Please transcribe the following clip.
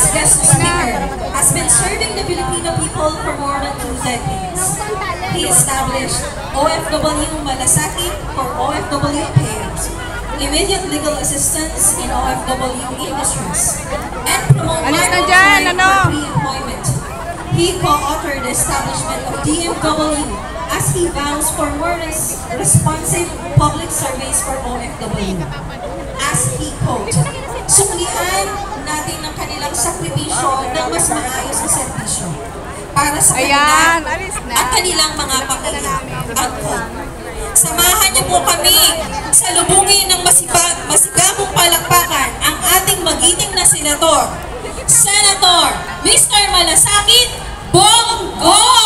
today's guest speaker has been serving the Filipino people for more than 2 decades. He established OFW Malasakit for OFW payers, immediate legal assistance in OFW industries, and promote microcredit for pre-employment. He co-authored the establishment of DMW as he vows for more responsive public service for OFW. As he quote, "Suklihan natin ng kanilang sakripisyo ng mas maayos na serbisyo para sa kanila at kanilang mga pamilya." Samahan niyo po kami sa lubungin ng masigabong palakpakan ang ating magiting na Senator, Mr. Malasakit Bongo!